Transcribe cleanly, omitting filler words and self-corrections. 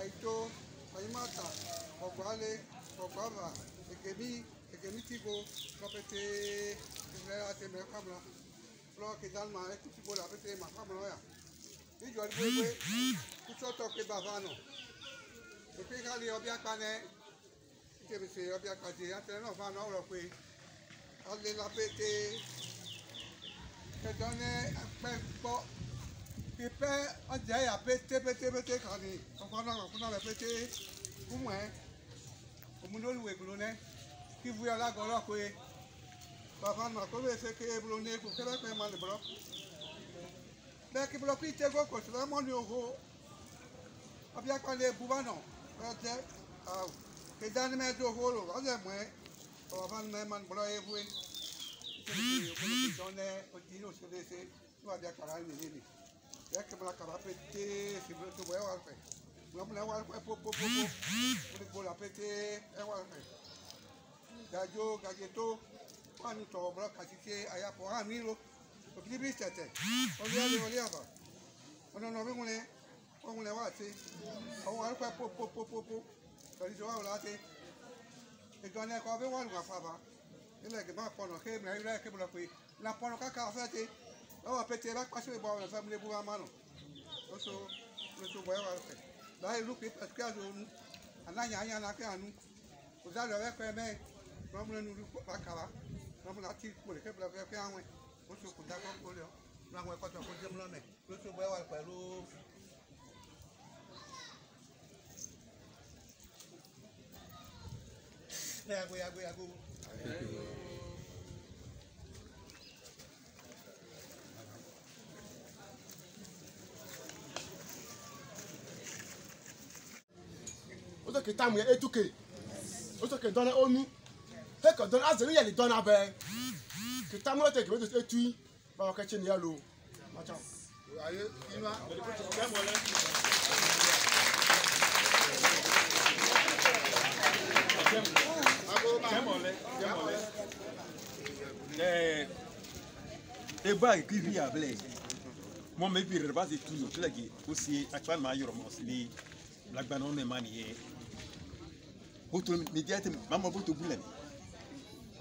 Aito, Aimata, Ogwale, Ogwava, Egemi Tigo, Propete, Ate Mercamla, Flock Dalma, Tigo, la Pete, Macamloya. If you are going to talk about Bavano, the Pigali of Yakane, Timothy of Yakati, I tell no Van all of way. All the Lapete, Cadone, Pipe, a day, a pete, honey, of one of a pete, Umwe, Umuno Weblune, if we are like Olakwe, Bavan Macole, Seke, Blune, Kuka, Malibro. Perché bloquei te go ko la mo ni oho abia kwa le buba no ate ke dan me do ho lo ade mo o van me man bro e bu ti ko ne o ti no se se tu abia kara ni ni perché bla kara pete si bro to bo wa fe no mo wa po ko la pete e wa fe gajo gajeto kwani to bro ka ti ke aya po ha mi lo Porque viste até. Olhava. Quando não vem mulher, o mulher vai ter. O ar vai pô. Então ele joga lá tem. Então né, quando vem o ar vai falar. Ele é que vai pôr no que, mas ele é que bloco aí. Na pôr no cacau vai ter. Ó, pete vai passar igual na família boa mano. Eu sou boa ar. Daí o que é que a gente ananya na que anu. O zalo vai para mim. Vamos no vai acabar. Vamos lá tiro por que bloco é que a mãe. Oṣù kò dákọ́ kó lọ láwọn ẹ̀kọ́ tó kó jẹ́ múlọ́mẹ̀ lóṣù bọ́ wà pẹ̀lú. Yago. Ó sọ kìí táwọn ètùkè ó sọ kìí dọ́nà omi tẹ́kọ̀ dọ́nà azẹ̀rí yẹ̀ lè dọ́nà bẹ́ẹ̀. Kita mulai tegi betul etui bawa kecil ni lalu macam. Ayo, ini mah. Eba qui vit à Blaise. Moi, mes pires bas et tout, tout là qui aussi actuellement il y a les black banon et manier. Autre médiate, maman pour tout bouler.